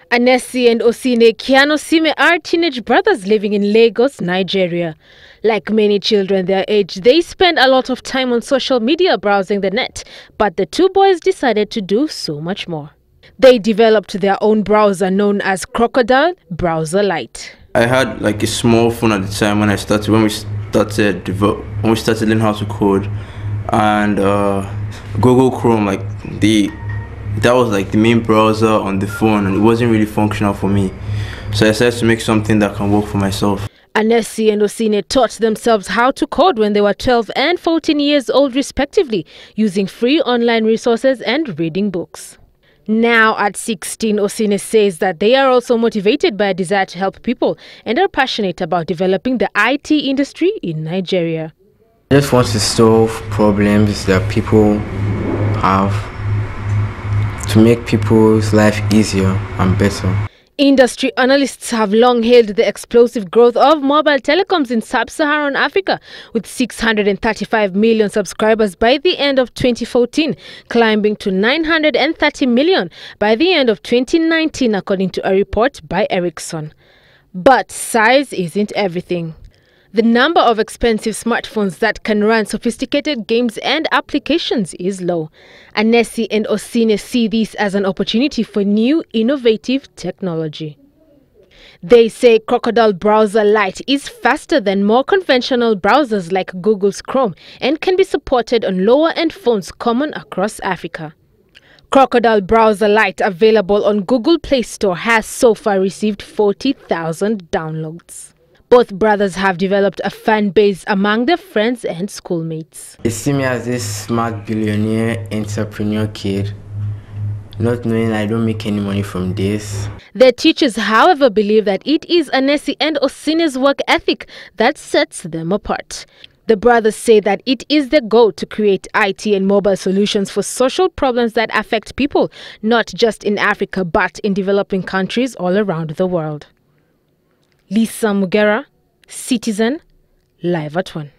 Anesi and Osine Kianosime are teenage brothers living in Lagos, Nigeria. Like many children their age, they spend a lot of time on social media browsing the net, but the two boys decided to do so much more. They developed their own browser known as Crocodile Browser Lite. I had like a small phone at the time when we started learning how to code, and Google Chrome, that was like the main browser on the phone, and it wasn't really functional for me. So I decided to make something that can work for myself. Anesi and Osine taught themselves how to code when they were 12 and 14 years old respectively, using free online resources and reading books. Now at 16, Osine says that they are also motivated by a desire to help people and are passionate about developing the IT industry in Nigeria. I just want to solve problems that people have, to make people's life easier and better. Industry analysts have long hailed the explosive growth of mobile telecoms in sub-Saharan Africa, with 635 million subscribers by the end of 2014, climbing to 930 million by the end of 2019, according to a report by Ericsson. But size isn't everything. The number of expensive smartphones that can run sophisticated games and applications is low. Anesi and Osine see this as an opportunity for new, innovative technology. They say Crocodile Browser Lite is faster than more conventional browsers like Google's Chrome and can be supported on lower-end phones common across Africa. Crocodile Browser Lite, available on Google Play Store, has so far received 40,000 downloads. Both brothers have developed a fan base among their friends and schoolmates. They see me as this smart billionaire entrepreneur kid, not knowing I don't make any money from this. Their teachers, however, believe that it is Anesi and Osine's work ethic that sets them apart. The brothers say that it is their goal to create IT and mobile solutions for social problems that affect people, not just in Africa, but in developing countries all around the world. Lisa Mugera, Citizen, Live at 1.